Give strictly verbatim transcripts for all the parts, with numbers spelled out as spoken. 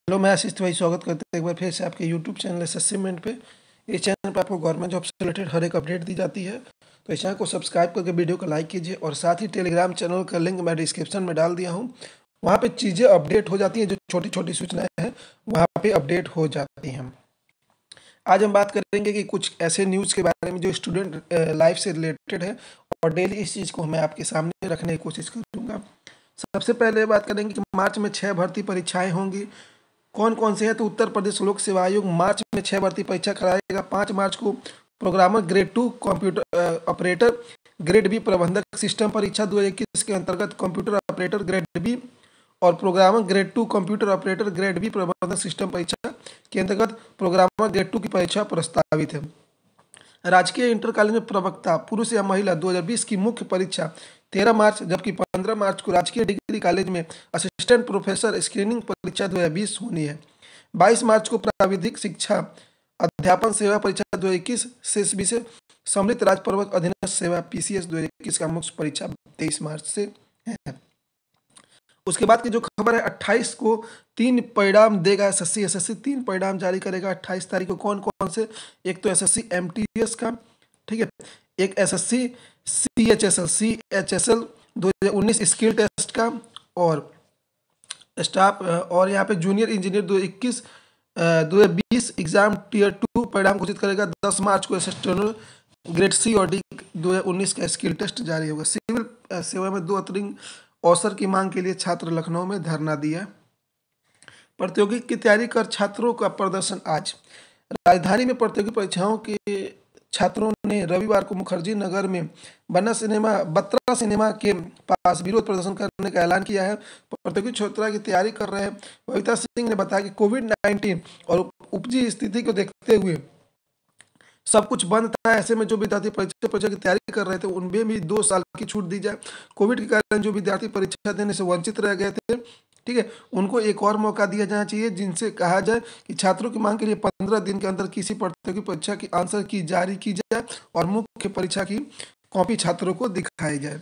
Hello, मैं आशीष भाई स्वागत करते हैं एक बार फिर से आपके यूट्यूब चैनल एसएससी मेंट पे। इस चैनल पे आपको गवर्नमेंट जॉब से रिलेटेड हर एक अपडेट दी जाती है। तो इस चैनल को सब्सक्राइब करके वीडियो को लाइक कीजिए और साथ ही टेलीग्राम चैनल का लिंक मैं डिस्क्रिप्शन में डाल दिया हूँ। वहाँ पे चीज़ें अपडेट हो जाती हैं, जो छोटी छोटी सूचनाएँ हैं वहाँ पे अपडेट हो जाती हैं। आज हम बात करेंगे कि कुछ ऐसे न्यूज़ के बारे में जो स्टूडेंट लाइफ से रिलेटेड है और डेली इस चीज़ को मैं आपके सामने रखने की कोशिश करूँगा। सबसे पहले बात करेंगे कि मार्च में छः भर्ती परीक्षाएं होंगी। कौन कौन से हैं? तो उत्तर प्रदेश लोक सेवा आयोग मार्च में छः भर्ती परीक्षा कराएगा। पाँच मार्च को programmer grade two computer operator grade B प्रबंधक सिस्टम परीक्षा दो हज़ार इक्कीस के अंतर्गत कंप्यूटर ऑपरेटर ग्रेड बी और programmer grade two computer operator grade B प्रबंधक सिस्टम परीक्षा के अंतर्गत प्रोग्रामर ग्रेड टू की परीक्षा प्रस्तावित है। राजकीय इंटर कॉलेज में प्रवक्ता पुरुष या महिला दो हज़ार बीस की मुख्य परीक्षा तेरह मार्च, जबकि पंद्रह मार्च को राजकीय डिग्री कॉलेज में असिस्टेंट प्रोफेसर स्क्रीनिंग परीक्षा दो हज़ार बीस होनी है। बाईस मार्च को प्राविधिक शिक्षा अध्यापन सेवा परीक्षा दो हज़ार इक्कीस से से सम्मिलित राज्य पर्वत अधीनस्थ सेवा पीसीएस दो हज़ार इक्कीस का मुख्य परीक्षा तेईस मार्च से है। उसके बाद की जो खबर है, अट्ठाईस को तीन परिणाम देगा एसएससी एसएससी तीन परिणाम जारी करेगा अट्ठाईस तारीख को। कौन कौन से? एक तो एसएससी एमटीएस का, ठीक है, एक एसएससी सीएचएसएल सीएचएसएल दो हज़ार उन्नीस स्किल टेस्ट का, और स्टाफ और यहाँ पे जूनियर इंजीनियर दो हज़ार इक्कीस दो हज़ार बीस एग्जाम टीयर टू परिणाम घोषित करेगा। दस मार्च को एक्सटर्नल ग्रेड सी और डी दो हज़ार उन्नीस का स्किल टेस्ट जारी होगा। सिविल सेवा में दो अतिरिक्त अवसर की मांग के लिए छात्र लखनऊ में धरना दिया। प्रतियोगी की तैयारी कर छात्रों का प्रदर्शन आज। राजधानी में प्रतियोगी परीक्षाओं के छात्रों ने रविवार को मुखर्जी नगर में बना सिनेमा बत्रा सिनेमा के पास विरोध प्रदर्शन करने का ऐलान किया है। प्रतियोगी छात्रा की तैयारी कर रहे हैं बबीता सिंह ने बताया कि कोविड नाइन्टीन और उपजी स्थिति को देखते हुए सब कुछ बंद था। ऐसे में जो विद्यार्थी परीक्षा परीक्षा की तैयारी कर रहे थे उनमें भी दो साल की छूट दी जाए। कोविड के कारण जो विद्यार्थी परीक्षा देने से वंचित रह गए थे, ठीक है, उनको एक और मौका दिया जाना चाहिए, जिनसे कहा जाए कि छात्रों की मांग के लिए पंद्रह दिन के अंदर किसी प्रतियोगी परीक्षा की आंसर की जारी की जाए और मुख्य परीक्षा की कॉपी छात्रों को दिखाई जाए।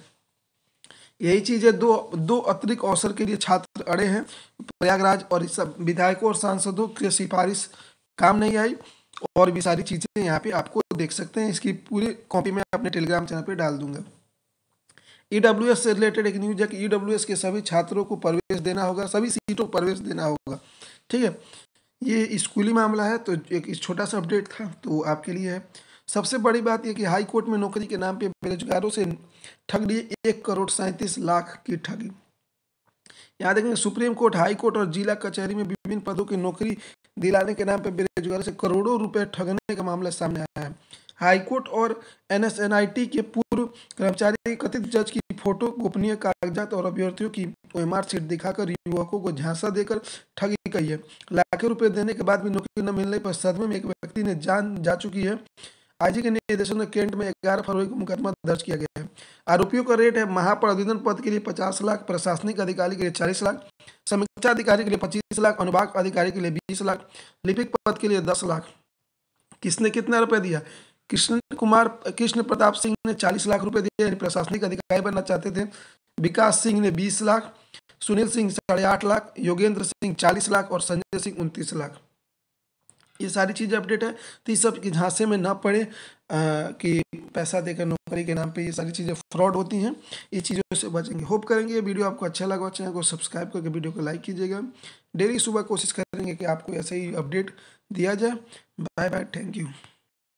यही चीज़ है। दो दो अतिरिक्त अवसर के लिए छात्र अड़े हैं प्रयागराज, और इस सब विधायकों और सांसदों की सिफारिश काम नहीं आई, और भी सारी चीज़ें यहाँ पे आपको देख सकते हैं। इसकी पूरी कॉपी मैं अपने टेलीग्राम चैनल पे डाल दूंगा। ईडब्ल्यूएस से रिलेटेड एक न्यूज है कि ईडब्ल्यूएस के सभी छात्रों को प्रवेश देना होगा, सभी सीटों पर प्रवेश देना होगा, ठीक है। ये स्कूली मामला है, तो एक छोटा सा अपडेट था तो आपके लिए है। सबसे बड़ी बात यह कि हाई कोर्ट में नौकरी के नाम पे बेरोजगारों से ठग लिए एक करोड़ सैंतीस लाख की ठगी। यहाँ देखेंगे सुप्रीम कोर्ट, हाई कोर्ट और जिला कचहरी में विभिन्न पदों की नौकरी दिलाने के नाम पर बेरोजगारों से करोड़ों रुपए ठगने का मामला सामने आया है। हाईकोर्ट और एनएसएनआईटी के पूर्व कर्मचारी कथित जज की फोटो, गोपनीय कागजात और अभ्यर्थियों की ओएमआर सीट दिखाकर युवकों को झांसा देकर ठगी की है। लाखों रुपए देने के बाद भी नौकरी न मिलने पर सदमे में एक व्यक्ति ने जान जा चुकी है। आईजी के निर्देशन में केंट में ग्यारह फरवरी को मुकदमा दर्ज किया गया है। आरोपियों का रेट है महाप्रबंधन पद के लिए पचास लाख, प्रशासनिक अधिकारी के लिए चालीस लाख, समीक्षा अधिकारी के लिए पच्चीस लाख, अनुभाग अधिकारी के लिए बीस लाख, लिपिक पद के लिए दस लाख। किसने कितना रुपए दिया? कृष्ण कुमार कृष्ण प्रताप सिंह ने चालीस लाख रुपए दिए, प्रशासनिक अधिकारी बनना चाहते थे। विकास सिंह ने बीस लाख, सुनील सिंह साढ़े आठ लाख, योगेंद्र सिंह चालीस लाख और संजय सिंह उनतीस लाख। ये सारी चीज़ें अपडेट है, तो इस सब की झांसे में ना पड़े आ, कि पैसा देकर नौकरी के नाम पे ये सारी चीज़ें फ्रॉड होती हैं। ये चीज़ों से बचेंगे। होप करेंगे ये वीडियो आपको अच्छा लगा। चैनल को सब्सक्राइब करके वीडियो को लाइक कीजिएगा। डेली सुबह कोशिश करेंगे कि आपको ऐसे ही अपडेट दिया जाए। Bye bye, thank you.